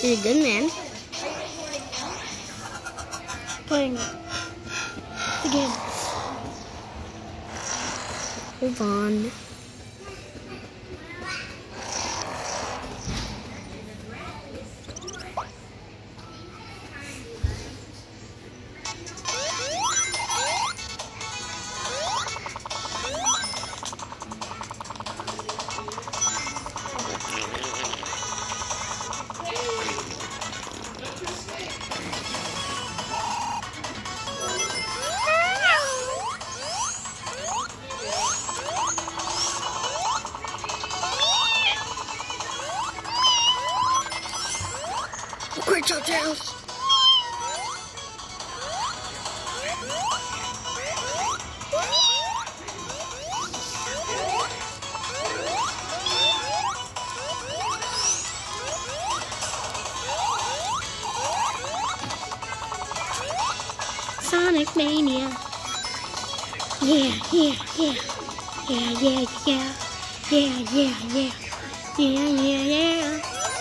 He's a good man. Playing the game. Hold on. Great job, Tails! Sonic Mania. Yeah, yeah, yeah. Yeah, yeah, yeah. Yeah, yeah, yeah. Yeah, yeah, yeah.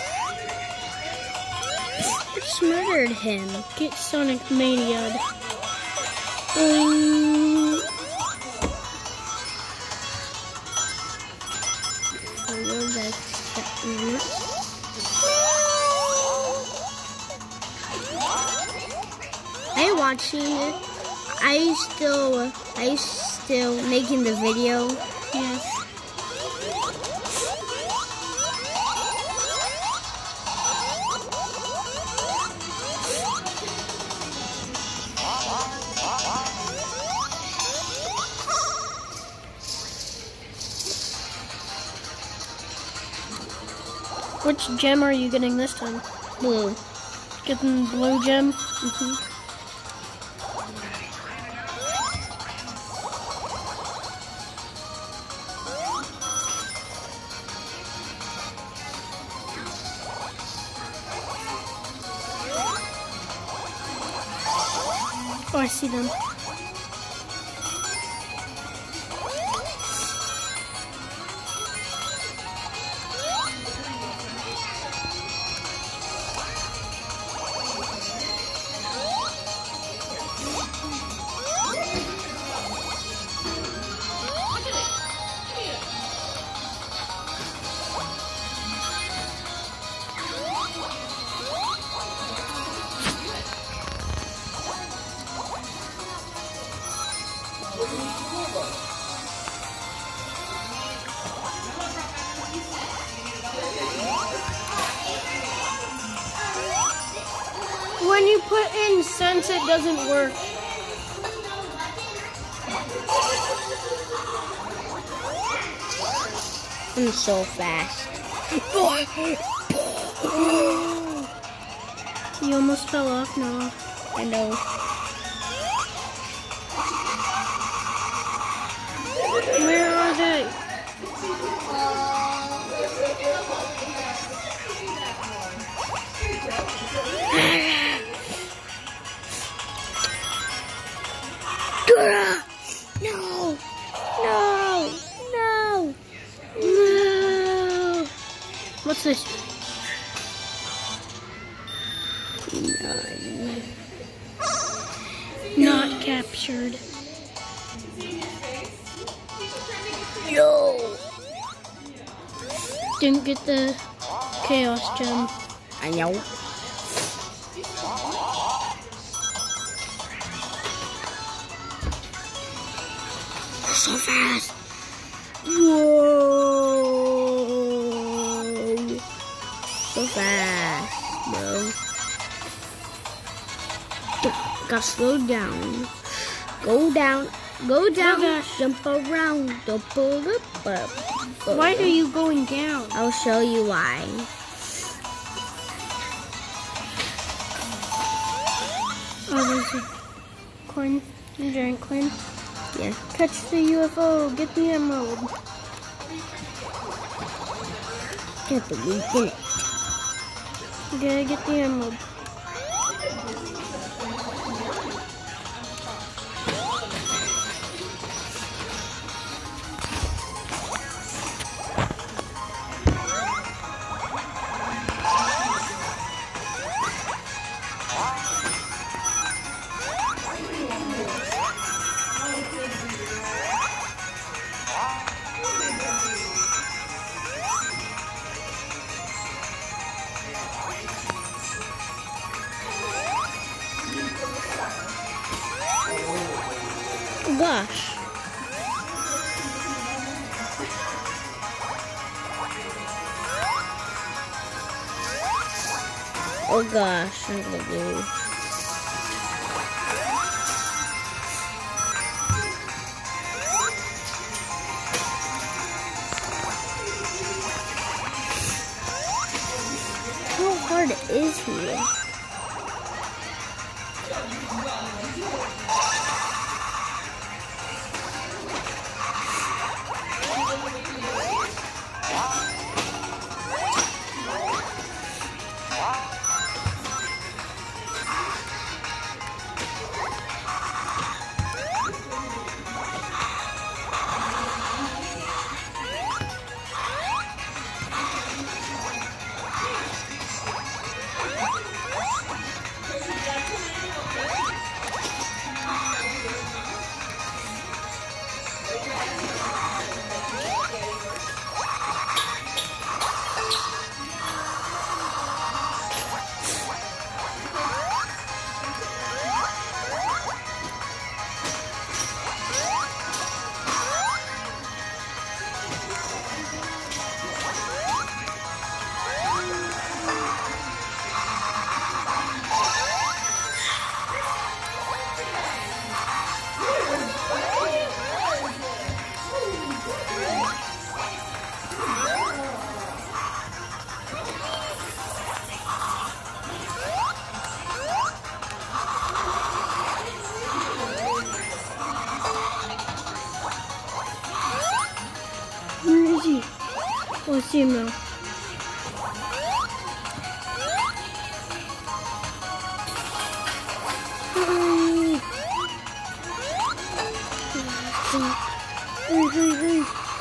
Just murdered him. Get Sonic Mania'd. Boing. Are you watching it? Are you still making the video? Yes. Which gem are you getting this time? Blue. Getting blue gem? Oh, I see them. When you put in sense, it doesn't work. I'm so fast. You almost fell off, Noah. I know. Where are they? No! No! No! No. What's this? None. Not captured. Yo! Didn't get the Chaos Gem. I know. So fast. Whoa. So fast, bro. Gotta slow down. Go down. Go down. Oh, gosh. Jump around. Jump up. Why are you going down? I'll show you why. Oh, there's a coin. A giant coin. Yeah. Catch the UFO. Get the emerald. Can't believe it. You gotta get the emerald. Oh gosh, I'm gonna lose. How hard is he? Where is he? Oh, I see him now. Hurry, hurry, hurry.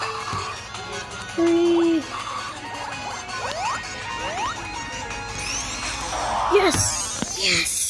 Hurry. Yes! Yes!